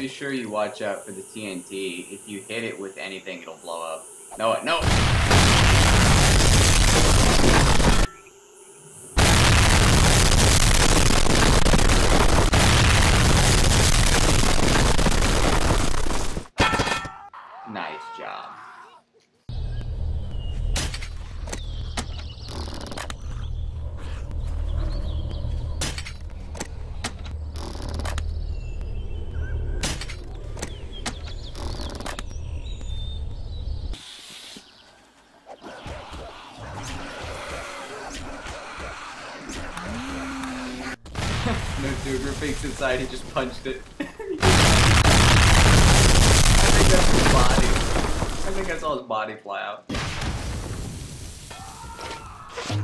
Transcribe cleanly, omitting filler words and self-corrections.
be sure you watch out for the TNT. If you hit it with anything, it'll blow up. No, no! Nice job. No, dude, Rafik's inside, he just punched it. I think that's his body. I think I saw his body fly out.